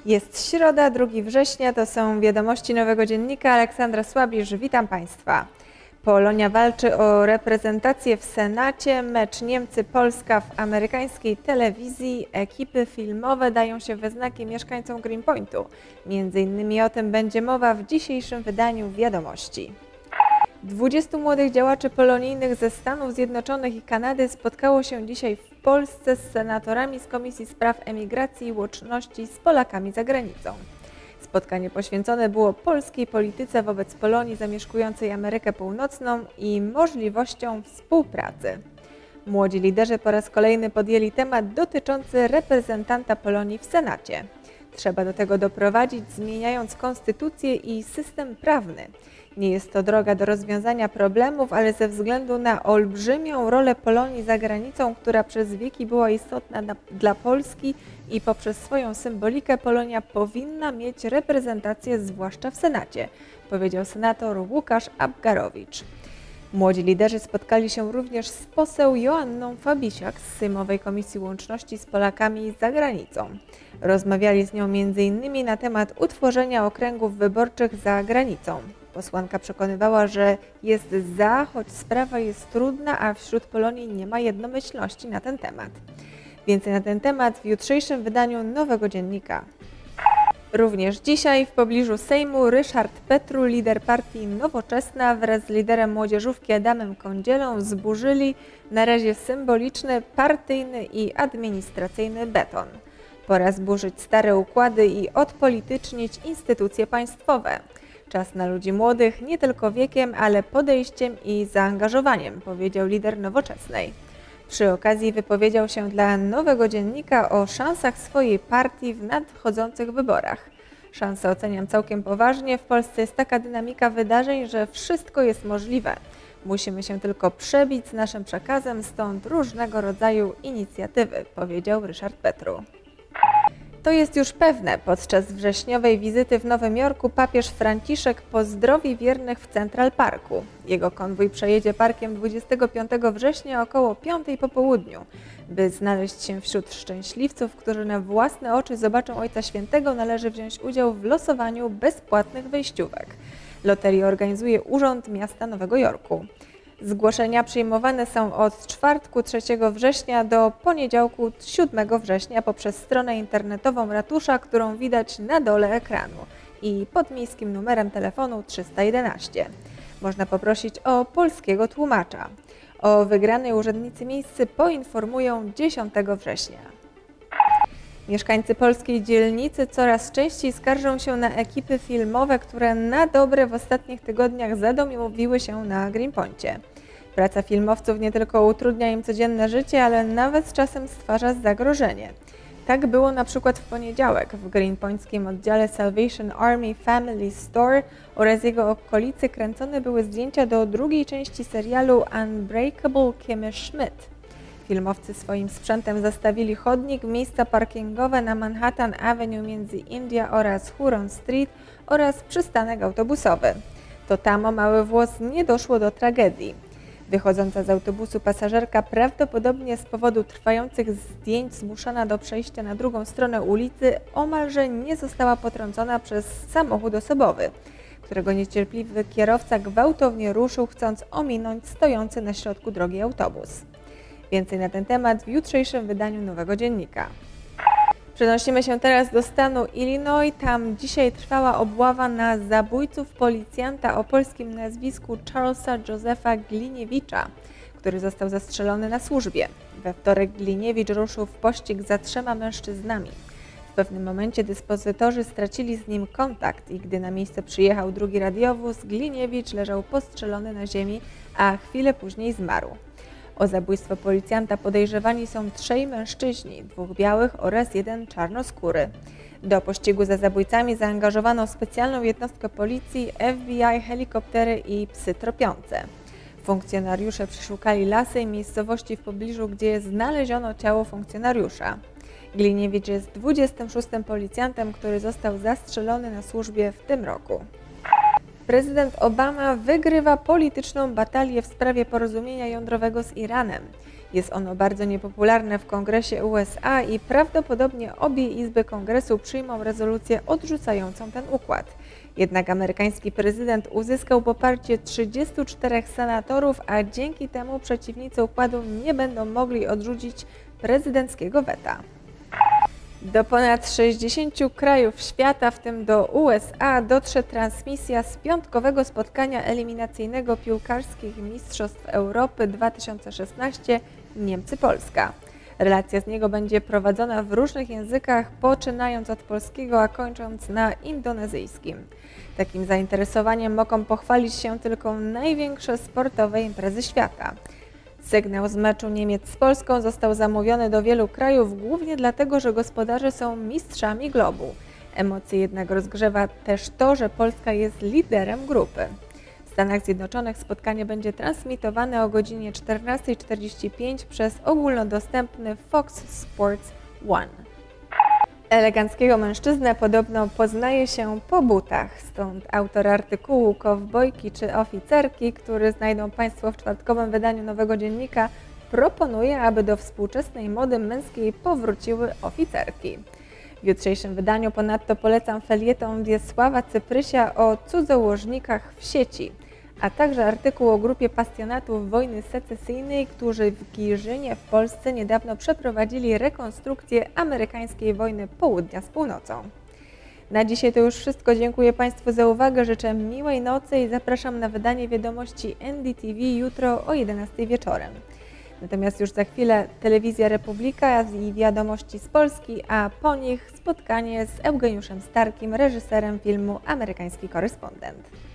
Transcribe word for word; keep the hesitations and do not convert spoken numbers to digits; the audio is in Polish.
Jest środa, drugiego września, to są wiadomości Nowego Dziennika. Aleksandra Słabisz, witam Państwa. Polonia walczy o reprezentację w Senacie, mecz Niemcy-Polska w amerykańskiej telewizji. Ekipy filmowe dają się we znaki mieszkańcom Greenpointu. Między innymi o tym będzie mowa w dzisiejszym wydaniu wiadomości. dwudziestu młodych działaczy polonijnych ze Stanów Zjednoczonych i Kanady spotkało się dzisiaj w Polsce z senatorami z Komisji Spraw Emigracji i Łączności z Polakami za granicą. Spotkanie poświęcone było polskiej polityce wobec Polonii zamieszkującej Amerykę Północną i możliwościom współpracy. Młodzi liderzy po raz kolejny podjęli temat dotyczący reprezentanta Polonii w Senacie. Trzeba do tego doprowadzić, zmieniając konstytucję i system prawny. Nie jest to droga do rozwiązania problemów, ale ze względu na olbrzymią rolę Polonii za granicą, która przez wieki była istotna dla Polski i poprzez swoją symbolikę Polonia powinna mieć reprezentację, zwłaszcza w Senacie, powiedział senator Łukasz Abgarowicz. Młodzi liderzy spotkali się również z poseł Joanną Fabisiak z Sejmowej Komisji Łączności z Polakami za granicą. Rozmawiali z nią między innymi na temat utworzenia okręgów wyborczych za granicą. Posłanka przekonywała, że jest za, choć sprawa jest trudna, a wśród Polonii nie ma jednomyślności na ten temat. Więcej na ten temat w jutrzejszym wydaniu Nowego Dziennika. Również dzisiaj w pobliżu Sejmu Ryszard Petru, lider partii Nowoczesna, wraz z liderem młodzieżówki Adamem Kądzielą zburzyli na razie symboliczny, partyjny i administracyjny beton. Pora zburzyć stare układy i odpolitycznić instytucje państwowe. Czas na ludzi młodych nie tylko wiekiem, ale podejściem i zaangażowaniem, powiedział lider Nowoczesnej. Przy okazji wypowiedział się dla Nowego Dziennika o szansach swojej partii w nadchodzących wyborach. Szanse oceniam całkiem poważnie. W Polsce jest taka dynamika wydarzeń, że wszystko jest możliwe. Musimy się tylko przebić z naszym przekazem, stąd różnego rodzaju inicjatywy, powiedział Ryszard Petru. To jest już pewne. Podczas wrześniowej wizyty w Nowym Jorku papież Franciszek pozdrowi wiernych w Central Parku. Jego konwój przejedzie parkiem dwudziestego piątego września około piątej po południu. By znaleźć się wśród szczęśliwców, którzy na własne oczy zobaczą Ojca Świętego, należy wziąć udział w losowaniu bezpłatnych wejściówek. Loterię organizuje Urząd Miasta Nowego Jorku. Zgłoszenia przyjmowane są od czwartku trzeciego września do poniedziałku siódmego września poprzez stronę internetową ratusza, którą widać na dole ekranu i pod miejskim numerem telefonu trzysta jedenaście. Można poprosić o polskiego tłumacza. O wygranej urzędnicy miejscy poinformują dziesiątego września. Mieszkańcy polskiej dzielnicy coraz częściej skarżą się na ekipy filmowe, które na dobre w ostatnich tygodniach zadomowiły się na Greenpoincie. Praca filmowców nie tylko utrudnia im codzienne życie, ale nawet czasem stwarza zagrożenie. Tak było na przykład w poniedziałek w greenpointskim oddziale Salvation Army Family Store oraz jego okolicy kręcone były zdjęcia do drugiej części serialu Unbreakable Kimmy Schmidt. Filmowcy swoim sprzętem zastawili chodnik, miejsca parkingowe na Manhattan Avenue między India oraz Huron Street oraz przystanek autobusowy. To tam o mały włos nie doszło do tragedii. Wychodząca z autobusu pasażerka prawdopodobnie z powodu trwających zdjęć zmuszona do przejścia na drugą stronę ulicy omalże nie została potrącona przez samochód osobowy, którego niecierpliwy kierowca gwałtownie ruszył, chcąc ominąć stojący na środku drogi autobus. Więcej na ten temat w jutrzejszym wydaniu Nowego Dziennika. Przenosimy się teraz do stanu Illinois. Tam dzisiaj trwała obława na zabójców policjanta o polskim nazwisku Charlesa Josepha Gliniewicza, który został zastrzelony na służbie. We wtorek Gliniewicz ruszył w pościg za trzema mężczyznami. W pewnym momencie dyspozytorzy stracili z nim kontakt i gdy na miejsce przyjechał drugi radiowóz, Gliniewicz leżał postrzelony na ziemi, a chwilę później zmarł. O zabójstwo policjanta podejrzewani są trzej mężczyźni, dwóch białych oraz jeden czarnoskóry. Do pościgu za zabójcami zaangażowano specjalną jednostkę policji, F B I, helikoptery i psy tropiące. Funkcjonariusze przeszukali lasy i miejscowości w pobliżu, gdzie znaleziono ciało funkcjonariusza. Gliniewicz jest dwudziestym szóstym policjantem, który został zastrzelony na służbie w tym roku. Prezydent Obama wygrywa polityczną batalię w sprawie porozumienia jądrowego z Iranem. Jest ono bardzo niepopularne w Kongresie U S A i prawdopodobnie obie izby Kongresu przyjmą rezolucję odrzucającą ten układ. Jednak amerykański prezydent uzyskał poparcie trzydziestu czterech senatorów, a dzięki temu przeciwnicy układu nie będą mogli odrzucić prezydenckiego weta. Do ponad sześćdziesięciu krajów świata, w tym do U S A, dotrze transmisja z piątkowego spotkania eliminacyjnego piłkarskich Mistrzostw Europy dwa tysiące szesnaście Niemcy-Polska. Relacja z niego będzie prowadzona w różnych językach, poczynając od polskiego, a kończąc na indonezyjskim. Takim zainteresowaniem mogą pochwalić się tylko największe sportowe imprezy świata. Sygnał z meczu Niemiec z Polską został zamówiony do wielu krajów, głównie dlatego, że gospodarze są mistrzami globu. Emocje jednak rozgrzewa też to, że Polska jest liderem grupy. W Stanach Zjednoczonych spotkanie będzie transmitowane o godzinie czternastej czterdzieści pięć przez ogólnodostępny Fox Sports One. Eleganckiego mężczyznę podobno poznaje się po butach, stąd autor artykułu Kowbojki czy oficerki, który znajdą Państwo w czwartkowym wydaniu Nowego Dziennika, proponuje, aby do współczesnej mody męskiej powróciły oficerki. W jutrzejszym wydaniu ponadto polecam felieton Wiesława Cyprysia o cudzołożnikach w sieci, a także artykuł o grupie pasjonatów wojny secesyjnej, którzy w Giżynie w Polsce niedawno przeprowadzili rekonstrukcję amerykańskiej wojny południa z północą. Na dzisiaj to już wszystko. Dziękuję Państwu za uwagę, życzę miłej nocy i zapraszam na wydanie wiadomości N D T V jutro o jedenastej wieczorem. Natomiast już za chwilę Telewizja Republika i wiadomości z Polski, a po nich spotkanie z Eugeniuszem Starkim, reżyserem filmu Amerykański Korespondent.